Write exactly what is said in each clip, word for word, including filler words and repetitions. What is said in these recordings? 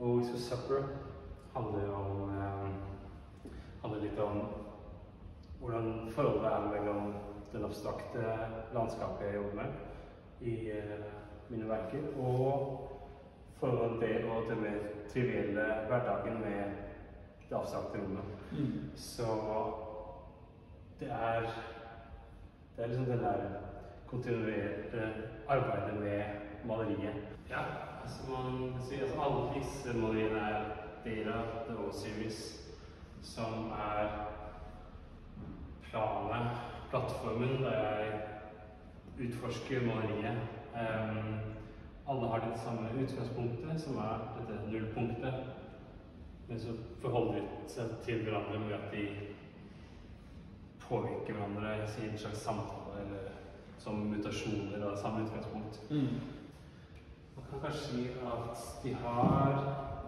Og Sophus Supper handler om eh, handler litt om hvordan forholdet er mellom den abstrakte landskapet jeg jobber med i eh, mine verker, og forholdet det og det mer trivielle hverdagen med det abstrakte rommet. Mm. Så det er, det er liksom den der kontinuerte arbeidet med maleriet. Ja, altså man kan si at alle disse maleriene er del av The O-series, som er planet, plattformen der jeg utforsker maleriet. Um, alle har det samme utgangspunktet, som er dette nullpunktet, men så forholder de seg til hverandre med at de påvirker hverandre i en slags samtale, eller som mutasjoner av samme utgangspunkt. Mm. Man kan kanskje si at de har,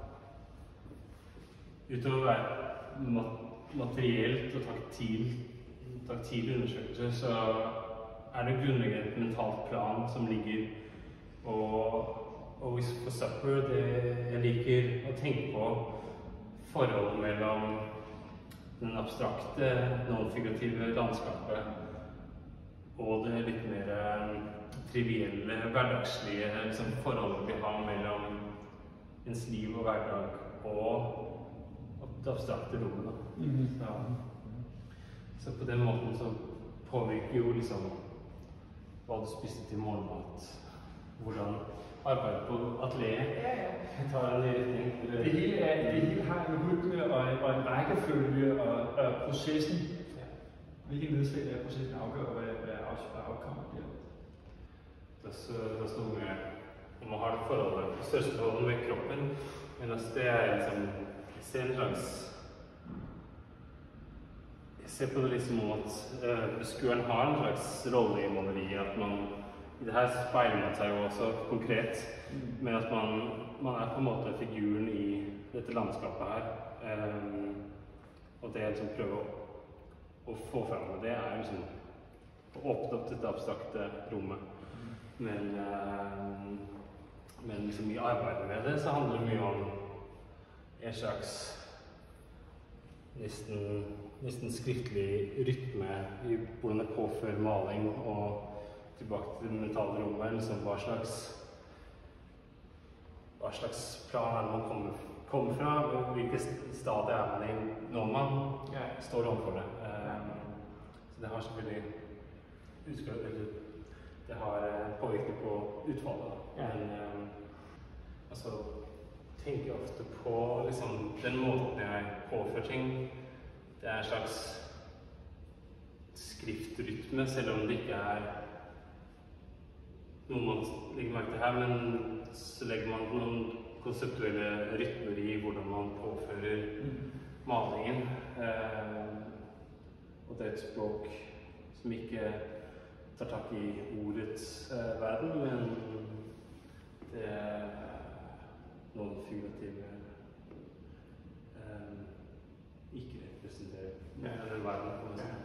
utover å være materielt og taktil, taktil undersøkelse, så er det grunnleggende et mentalt plan som ligger, og, og for Supper, det jeg liker å tenke på forholdet mellom den abstrakte, non-figurative landskapet og det litt mer trivielle, hverdagslige liksom, forholdet vi har mellom ens liv og hverdag og det abstrakte rommet. Mm-hmm. så, så på den måten så påvirker jo liksom hva du spiste til morgenmat, hvordan arbeidet på atelieret jeg tar en retning. Det hele, er, det hele har en rytme og en, og en rækkefølge og, og prosessen. Ja. Hvilke nedslag er prosessen afgør, hvad, hvad afkommet bliver? Det er så noe med om man har det forholdet, det største forholdet med kroppen, men altså det er liksom, jeg ser en slags jeg ser på det liksom om at uh, beskueren har en slags rolle i maleriet, at man i det her speiler man seg jo også konkret, men at man, man er på en måte figuren i dette landskapet her. Um, og det jeg liksom prøver å, å få fram med det er liksom å åpne opp dette abstrakte rommet. Men, um, men liksom i arbeidet med det så handler det mye om en slags nesten, nesten skriftlig rytme i hvordan det påfører maling og tilbake til det mentale rommet, liksom hva slags, hva slags plan er det man kommer, kommer fra, og hvilke stadier er man i når man ja, står overfor det. Um, så det har selvfølgelig utgått, eller det har påvirket på utfallet. Ja. Men um, altså, tenker jeg ofte på liksom, den måten jeg påfører ting. Det er en slags skriftrytme, selv om det ikke er noe man legger merke til her, men så legger man noen konseptuelle rytmer i hvordan man påfører malingen. Eh, og det er et språk som ikke tar tak i ordets eh, verden, men det er noen figurative eh, ikke representerer den verden.